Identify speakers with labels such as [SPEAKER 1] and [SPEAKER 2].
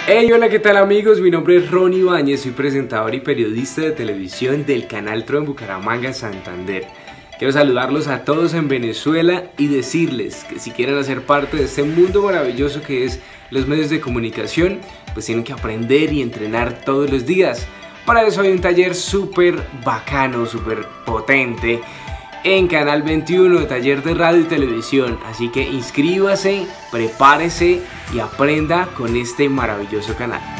[SPEAKER 1] Hey, hola, ¿qué tal amigos? Mi nombre es Ron Ibáñez, soy presentador y periodista de televisión del canal Tro en Bucaramanga, Santander. Quiero saludarlos a todos en Venezuela y decirles que si quieren hacer parte de este mundo maravilloso que es los medios de comunicación, pues tienen que aprender y entrenar todos los días. Para eso hay un taller súper bacano, súper potente en Canal 21, taller de radio y televisión. Así que inscríbase, prepárese y aprenda con este maravilloso canal.